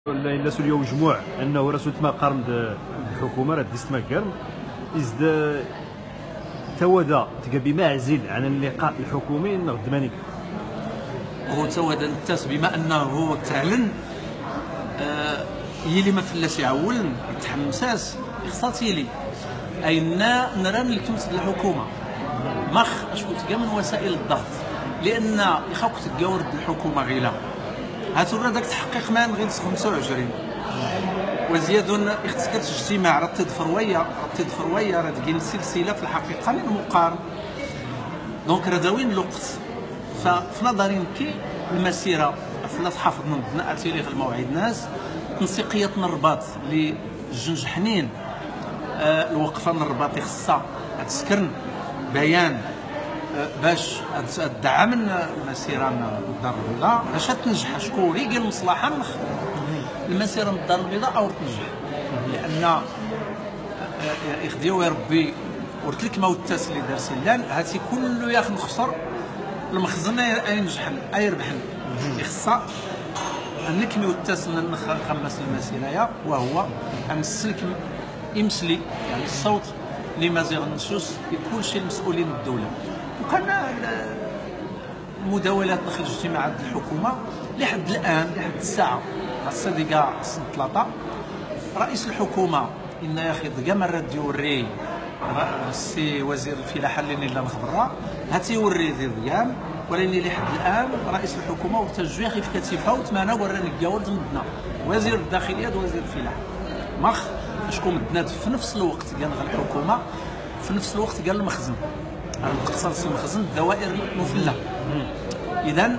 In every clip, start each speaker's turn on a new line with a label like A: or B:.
A: إلا سوليو مجموع انه راه ما قارن الحكومه راه ديست ما كارم ازد تودا تقبي معزل عن اللقاء الحكومي غد مانيك
B: هو تودا التاس بما انه هو تعلن يلي ما فلاش يعول يتحمساس خصاتي لي اين نرى الكمت الحكومه مخ اش كنت كاع من وسائل الضغط لان يخاوك تجاورد الحكومه غيلا هاتو راه داك التحقيق مان غير 25 وزياد اختكت اجتماع راه تدفرويه راه تجي سلسله في الحقيقه من مقارن دونك راه داوين الوقت ففي نظري كي المسيره فلا تحافظ ضمن اتيليغ الموعد ناس تنسيقيه الرباط اللي جنج حنين الوقفه الرباط خصها تسكن بيان باش تدعم المسيره الدار البيضاء باش تنجح شكون اللي قال المصلحه المسيره من الدار البيضاء او تنجح لان يخديو يا ربي قلت لك ما هو التاس اللي دار سلان هاتي كله ياخذ خسر المخزن ينجح يربح يخصها نكميو التاس نخمس المسيره وهو السلك يمسلي يعني الصوت لمزيغ النصوص يكون شي المسؤولين الدوله وكان المداولات داخل اجتماعات الحكومه لحد الان لحد الساعه الصديقه ثلاثه رئيس الحكومه ان ياخذ كاع مرات يوري السي وزير الفلاحه اللي لا نخبرها هاتي يوري ديال ولكن لحد الان رئيس الحكومه وتجويه في كتفها وتمانا وراني كاورد مدنا وزير الداخليه وزير الفلاحه مخ شكون مدنا في نفس الوقت قال الحكومه في نفس الوقت قال المخزن تقصر المخزن الدوائر المفله اذا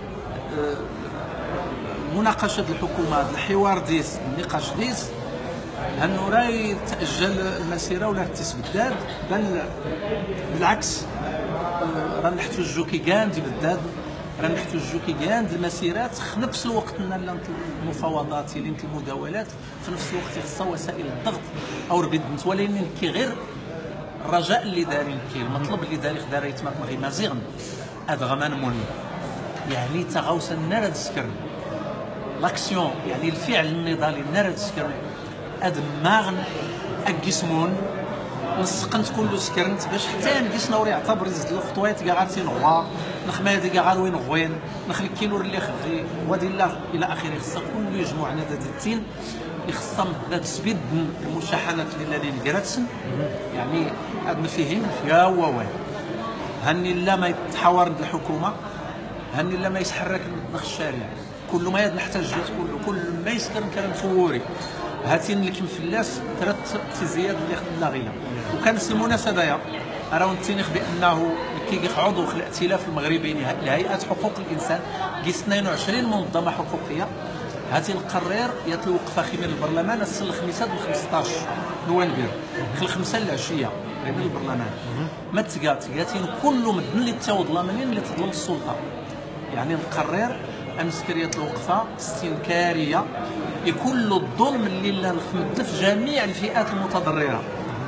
B: مناقشه الحكومه الحوار ديس النقاش ديس انه راه يتاجل المسيره ولا تسبداد بل بالعكس راه نحتاجو كي كان تبداد راه نحتاجو كي كان المسيرات في نفس الوقت المفاوضات اللي المداولات في نفس الوقت خصها وسائل الضغط او ربيد ولكن كي غير الرجاء اللي دارين كي المطلب اللي داري خدار يتمات مغي مازيغن هذا غمان مول يعني تغاوس النار تسكرن لاكسيون يعني الفعل النضالي النار تسكرن هذا ماغن اكيسمون نسقنت كله سكرنت باش حتى نقيس نوري يعتبر يزد الخطوات كاع غاتي نغوا نخمادي كاع غاروين غوين نخلي كيلو اللي خفي ودي الله الى اخره خصها كل يجمع عنا التين يخصم ذات سبيد المشاحنات اللي لين جراتسن يعني هاد نفهم فيها هو هني لا ما يتحاور الحكومه هني لا ما يتحرك داخل الشارع كل ما نحتاج كل ما يسكن كلام فوري هاتين اللي كمفلاس ثلاث زياد اللي خدنا غينا وكان المناسبه يا راهو نتينيخ بانه كي عضو في الائتلاف المغربي لهيئه حقوق الانسان قيس 22 منظمه حقوقيه هاتي القرير يتلو وقفه خيمه البرلمان السنه الخميسات من 15 نوفمبر في الخمسه العشيه بين البرلمان ما تقاتين كل مدن اللي تاود لامنين اللي تظلم السلطه يعني نقرر امسكريه الوقفه استنكاريه لكل الظلم اللي نخمد في جميع الفئات المتضرره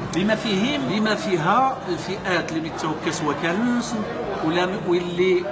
B: بما فيها الفئات اللي متوكس وكالنس ولا واللي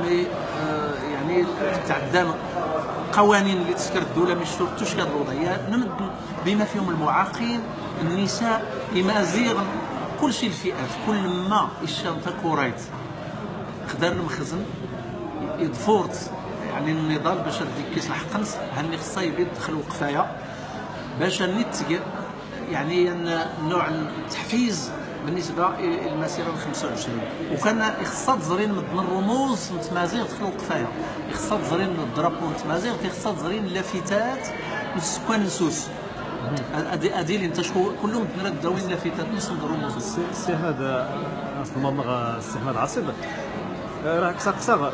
B: يعني تعدى قوانين اللي تسكر الدوله ما يشترطوش هذه الوضعيه بما فيهم المعاقين النساء المازيغ كل شيء الفئات كل ما الشنطه كوريت خدار المخزن يدفورت يعني النضال باش ديك كيس الحقنس هاني خصها يبيض دخل وقفايه باش نتج يعني نوع التحفيز بالنسبه للمسيره ال 25 وكان خصها تزرين من الرموز متمازيغ دخل وقفايه خصها تزرين الدرابو متمازيغ خصها تزرين لافتات السكان السوس هذه اللي انت كلهم تنرد داوين لافتات نص الرموز
A: السي احمد المنطقه السي احمد عاصب راك ساقسا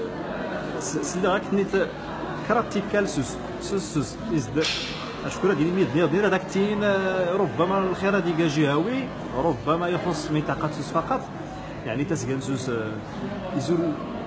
A: سيدي راك نيت كراتيكال سوس ازد اشكون ديال الميد ديال هذاك التين ربما الخير هذه جهوي ربما يخص منطقه سوس فقط يعني تسكن سوس يزول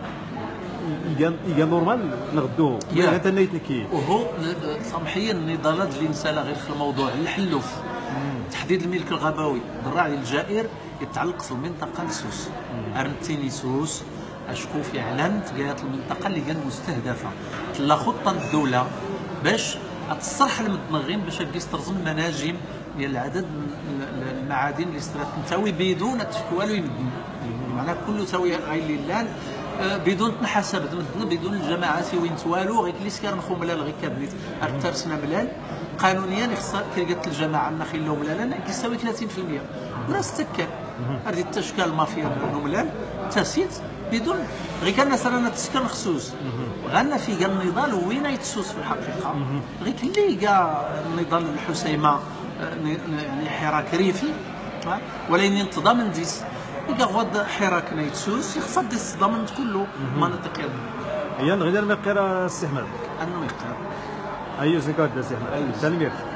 A: يجا نورمال نغدو حتى نيتنكي
B: وهو سامحيا النضالات اللي نسال غير في الموضوع الحلوف تحديد الملك الغابوي بالراعي الجائر يتعلق في المنطقه سوس ارنتيني سوس اشكو فعلا تلقات المنطقه اللي كانت مستهدفه تلا خطه الدوله باش الصرح المدنغين باش يسترزم مناجم ديال العدد المعادن اللي استرات تنتوي بدون والو يمدن، معناها كله تاوي غير لله بدون تنحسب بدون الجماعات وين توالو غير كلي سكر نخو ملال غير كابنيت ارترسنا ملال قانونيا خصها كي قالت الجماعه نخيل لهم ملال كيساوي 30% ولا استكان هذه التشكال المافيا ملال تسيت بدون غير كان مثلا تسكن خصوص غانا في قال النضال وين يتسوس في الحقيقه غير كلي كاع النضال الحسيمه يعني حراك ريفي ولكن انتظام نديس إذا غد حراك نيتسوس يخصد الصدام كله مناطق يد
A: هي نغير المقيرة السي احمد
B: انه يقرا
A: ايو زكاه السي احمد تلميذ